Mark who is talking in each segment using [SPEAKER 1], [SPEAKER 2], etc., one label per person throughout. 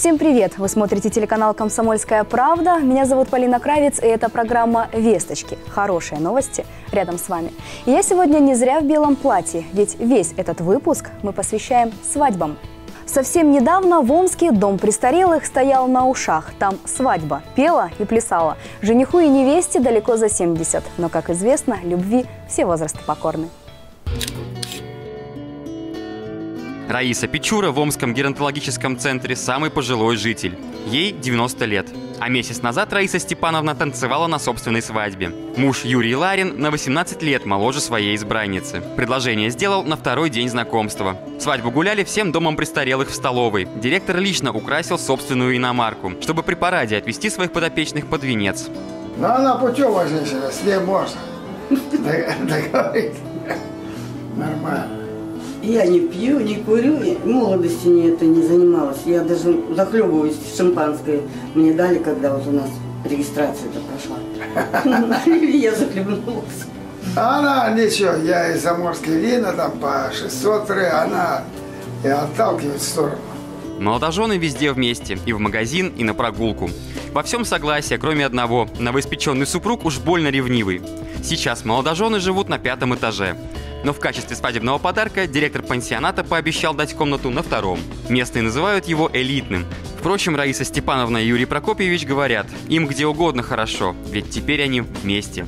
[SPEAKER 1] Всем привет! Вы смотрите телеканал «Комсомольская правда». Меня зовут Полина Кравец, и это программа «Весточки». Хорошие новости рядом с вами. И я сегодня не зря в белом платье, ведь весь этот выпуск мы посвящаем свадьбам. Совсем недавно в Омске дом престарелых стоял на ушах. Там свадьба пела и плясала. Жениху и невесте далеко за 70. Но, как известно, любви все возрасты покорны.
[SPEAKER 2] Раиса Печура в Омском геронтологическом центре самый пожилой житель. Ей 90 лет. А месяц назад Раиса Степановна танцевала на собственной свадьбе. Муж Юрий Ларин на 18 лет моложе своей избранницы. Предложение сделал на второй день знакомства. Свадьбу гуляли всем домом престарелых в столовой. Директор лично украсил собственную иномарку, чтобы при параде отвезти своих подопечных под венец.
[SPEAKER 3] Ну, она путевая женщина, с ней можно договориться. Нормально.
[SPEAKER 4] Я не пью, не курю, в молодости не занималась. Я даже захлебываюсь в шампанское. Мне дали, когда вот у нас регистрация-то прошла. Я захлебнулась.
[SPEAKER 3] Она ничего, я и заморские вина там по 600 она и отталкивает в сторону.
[SPEAKER 2] Молодожены везде вместе, и в магазин, и на прогулку. Во всем согласие, кроме одного. Новоиспеченный супруг уж больно ревнивый. Сейчас молодожены живут на 5-м этаже. Но в качестве свадебного подарка директор пансионата пообещал дать комнату на 2-м. Местные называют его элитным. Впрочем, Раиса Степановна и Юрий Прокопьевич говорят, им где угодно хорошо, ведь теперь они вместе.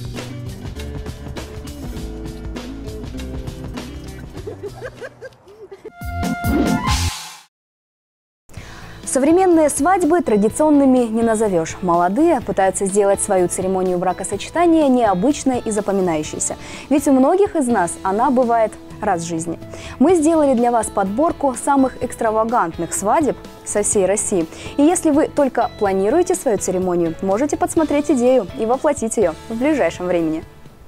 [SPEAKER 1] Современные свадьбы традиционными не назовешь. Молодые пытаются сделать свою церемонию бракосочетания необычной и запоминающейся. Ведь у многих из нас она бывает раз в жизни. Мы сделали для вас подборку самых экстравагантных свадеб со всей России. И если вы только планируете свою церемонию, можете подсмотреть идею и воплотить ее в ближайшем времени.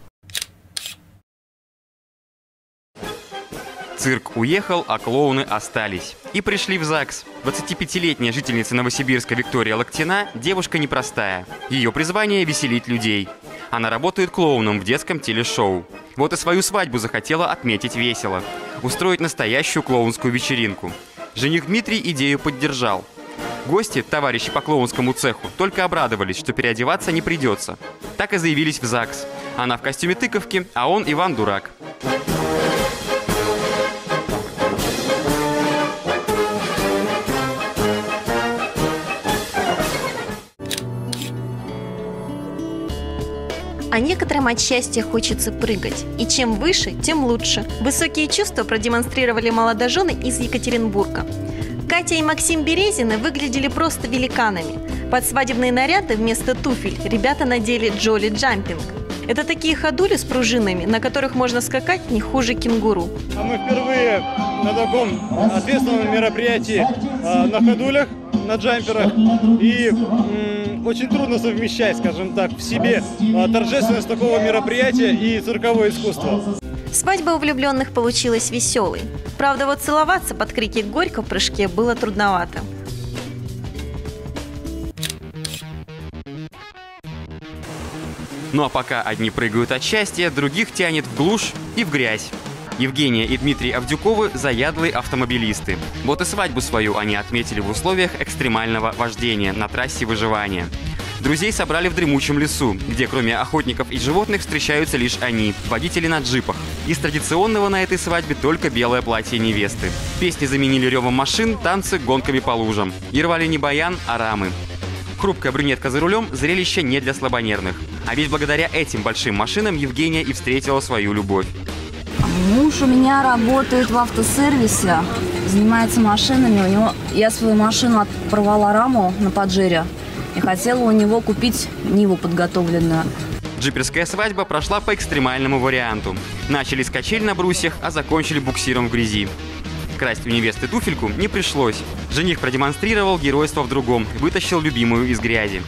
[SPEAKER 2] Цирк уехал, а клоуны остались. И пришли в ЗАГС. 25-летняя жительница Новосибирска Виктория Локтина – девушка непростая. Ее призвание – веселить людей. Она работает клоуном в детском телешоу. Вот и свою свадьбу захотела отметить весело. Устроить настоящую клоунскую вечеринку. Жених Дмитрий идею поддержал. Гости, товарищи по клоунскому цеху, только обрадовались, что переодеваться не придется. Так и заявились в ЗАГС. Она в костюме тыковки, а он Иван Дурак.
[SPEAKER 5] А некоторым от счастья хочется прыгать. И чем выше, тем лучше. Высокие чувства продемонстрировали молодожены из Екатеринбурга. Катя и Максим Березины выглядели просто великанами. Под свадебные наряды вместо туфель ребята надели джоли джампинг. Это такие ходули с пружинами, на которых можно скакать не хуже кенгуру.
[SPEAKER 6] А мы впервые на таком ответственном мероприятии на ходулях, на джамперах. И очень трудно совмещать, скажем так, в себе торжественность такого мероприятия и цирковое искусство.
[SPEAKER 5] Свадьба у влюбленных получилась веселой. Правда, вот целоваться под крики «Горько» в прыжке было трудновато.
[SPEAKER 2] Ну а пока одни прыгают от счастья, других тянет в глушь и в грязь. Евгения и Дмитрий Авдюковы – заядлые автомобилисты. Вот и свадьбу свою они отметили в условиях экстремального вождения на трассе выживания. Друзей собрали в дремучем лесу, где кроме охотников и животных встречаются лишь они – водители на джипах. Из традиционного на этой свадьбе только белое платье невесты. Песни заменили ревом машин, танцы гонками по лужам. И рвали не баян, а рамы. Хрупкая брюнетка за рулем – зрелище не для слабонервных. А ведь благодаря этим большим машинам Евгения и встретила свою любовь.
[SPEAKER 7] Муж у меня работает в автосервисе, занимается машинами. Я свою машину порвала раму на Паджере и хотела у него купить Ниву подготовленную.
[SPEAKER 2] Джиперская свадьба прошла по экстремальному варианту. Начали с качель на брусьях, а закончили буксиром в грязи. Красть у невесты туфельку не пришлось. Жених продемонстрировал геройство в другом, вытащил любимую из грязи.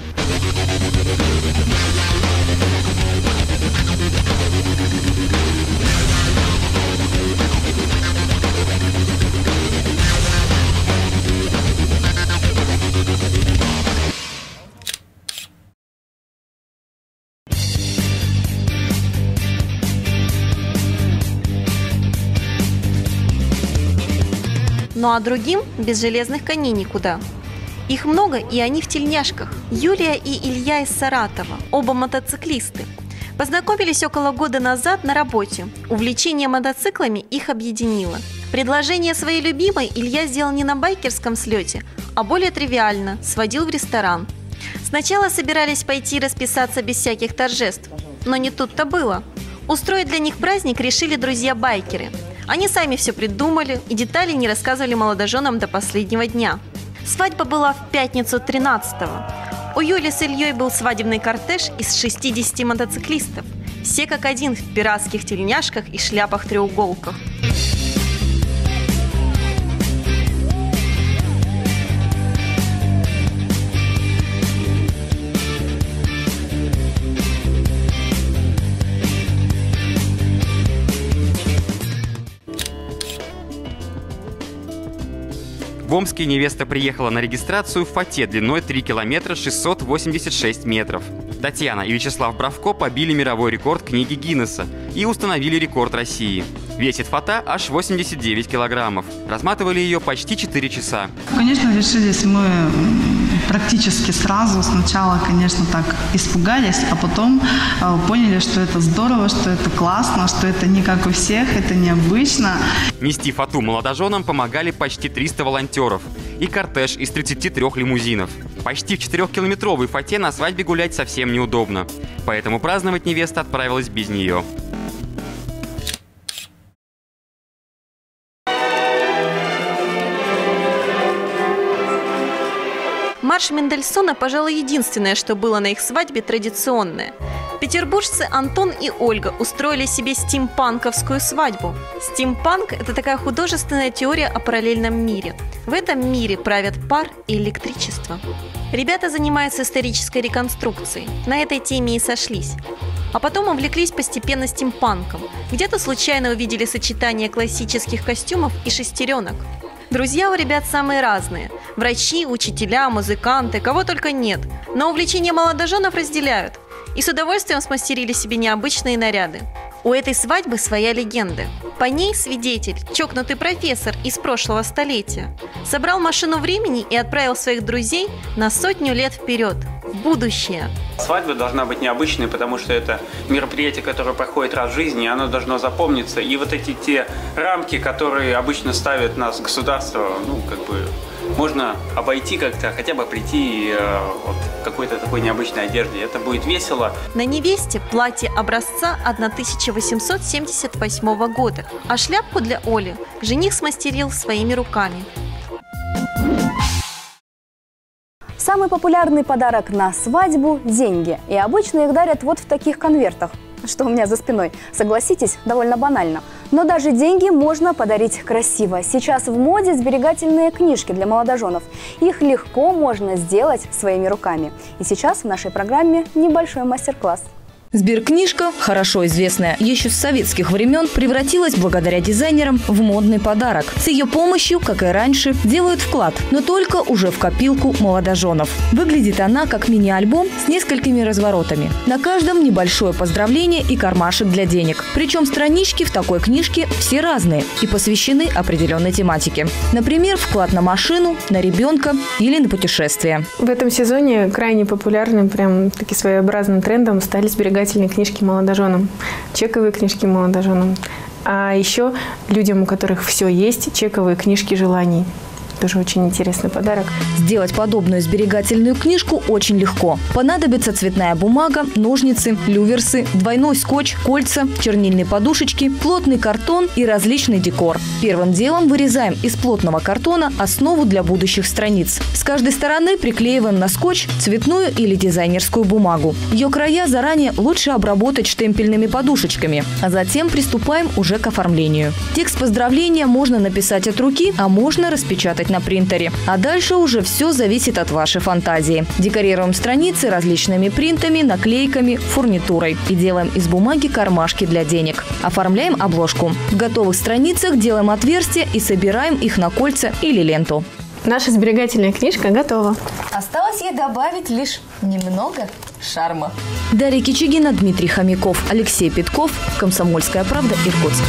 [SPEAKER 5] Ну а другим без железных коней никуда. Их много, и они в тельняшках. Юлия и Илья из Саратова, оба мотоциклисты. Познакомились около года назад на работе. Увлечение мотоциклами их объединило. Предложение своей любимой Илья сделал не на байкерском слете, а более тривиально – сводил в ресторан. Сначала собирались пойти расписаться без всяких торжеств, но не тут-то было. Устроить для них праздник решили друзья-байкеры. Они сами все придумали и детали не рассказывали молодоженам до последнего дня. Свадьба была в пятницу 13-го. У Юли с Ильей был свадебный кортеж из 60 мотоциклистов. Все как один в пиратских тельняшках и шляпах-треуголках.
[SPEAKER 2] В Омске невеста приехала на регистрацию в фате длиной 3 километра 686 метров. Татьяна и Вячеслав Бравко побили мировой рекорд книги Гиннесса и установили рекорд России. Весит фата аж 89 килограммов. Разматывали ее почти 4 часа.
[SPEAKER 8] Конечно, решились мы практически сразу. Сначала, конечно, так испугались, а потом поняли, что это здорово, что это классно, что это не как у всех, это необычно.
[SPEAKER 2] Нести фату молодоженам помогали почти 300 волонтеров и кортеж из 33 лимузинов. Почти в 4-километровой фате на свадьбе гулять совсем неудобно, поэтому праздновать невеста отправилась без нее.
[SPEAKER 5] Марш Мендельсона, пожалуй, единственное, что было на их свадьбе традиционное. Петербуржцы Антон и Ольга устроили себе стимпанковскую свадьбу. Стимпанк – это такая художественная теория о параллельном мире. В этом мире правят пар и электричество. Ребята занимаются исторической реконструкцией. На этой теме и сошлись. А потом увлеклись постепенно стимпанком. Где-то случайно увидели сочетание классических костюмов и шестеренок. Друзья у ребят самые разные. Врачи, учителя, музыканты, кого только нет. Но увлечения молодоженов разделяют. И с удовольствием смастерили себе необычные наряды. У этой свадьбы своя легенда. По ней свидетель, чокнутый профессор из прошлого столетия, собрал машину времени и отправил своих друзей на 100 лет вперед, в будущее.
[SPEAKER 9] Свадьба должна быть необычной, потому что это мероприятие, которое проходит раз в жизни, и оно должно запомниться. И вот эти те рамки, которые обычно ставит нас государство, можно обойти как-то, хотя бы прийти в какой-то такой необычной одежде. Это будет весело.
[SPEAKER 5] На невесте платье образца 1878 года, а шляпку для Оли жених смастерил своими руками.
[SPEAKER 1] Самый популярный подарок на свадьбу – деньги. И обычно их дарят вот в таких конвертах, что у меня за спиной. Согласитесь, довольно банально. Но даже деньги можно подарить красиво. Сейчас в моде сберегательные книжки для молодоженов. Их легко можно сделать своими руками. И сейчас в нашей программе небольшой мастер-класс.
[SPEAKER 10] Сберкнижка, хорошо известная еще с советских времен, превратилась благодаря дизайнерам в модный подарок. С ее помощью, как и раньше, делают вклад, но только уже в копилку молодоженов. Выглядит она как мини-альбом с несколькими разворотами. На каждом небольшое поздравление и кармашек для денег. Причем странички в такой книжке все разные и посвящены определенной тематике. Например, вклад на машину, на ребенка или на путешествие.
[SPEAKER 11] В этом сезоне крайне популярным, прям таки своеобразным трендом стали сберегательные книжки молодоженам, чековые книжки молодоженам. А еще людям, у которых все есть, чековые книжки желаний. Тоже очень интересный подарок.
[SPEAKER 10] Сделать подобную сберегательную книжку очень легко. Понадобится цветная бумага, ножницы, люверсы, двойной скотч, кольца, чернильные подушечки, плотный картон и различный декор. Первым делом вырезаем из плотного картона основу для будущих страниц. С каждой стороны приклеиваем на скотч цветную или дизайнерскую бумагу. Ее края заранее лучше обработать штемпельными подушечками, а затем приступаем уже к оформлению. Текст поздравления можно написать от руки, а можно распечатать на принтере. А дальше уже все зависит от вашей фантазии. Декорируем страницы различными принтами, наклейками, фурнитурой. И делаем из бумаги кармашки для денег. Оформляем обложку. В готовых страницах делаем отверстия и собираем их на кольца или ленту.
[SPEAKER 11] Наша сберегательная книжка готова.
[SPEAKER 7] Осталось ей добавить лишь немного шарма.
[SPEAKER 10] Дарья Кичигина, Дмитрий Хомяков, Алексей Петков. Комсомольская правда, Иркутск.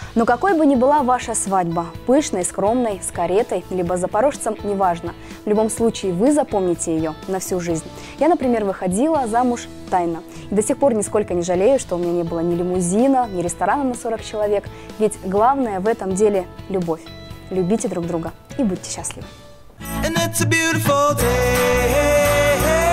[SPEAKER 1] Но какой бы ни была ваша свадьба, пышной, скромной, с каретой, либо с запорожцем, неважно. В любом случае вы запомните ее на всю жизнь. Я, например, выходила замуж тайно. И до сих пор нисколько не жалею, что у меня не было ни лимузина, ни ресторана на 40 человек. Ведь главное в этом деле – любовь. Любите друг друга и будьте счастливы.
[SPEAKER 12] And it's a beautiful day.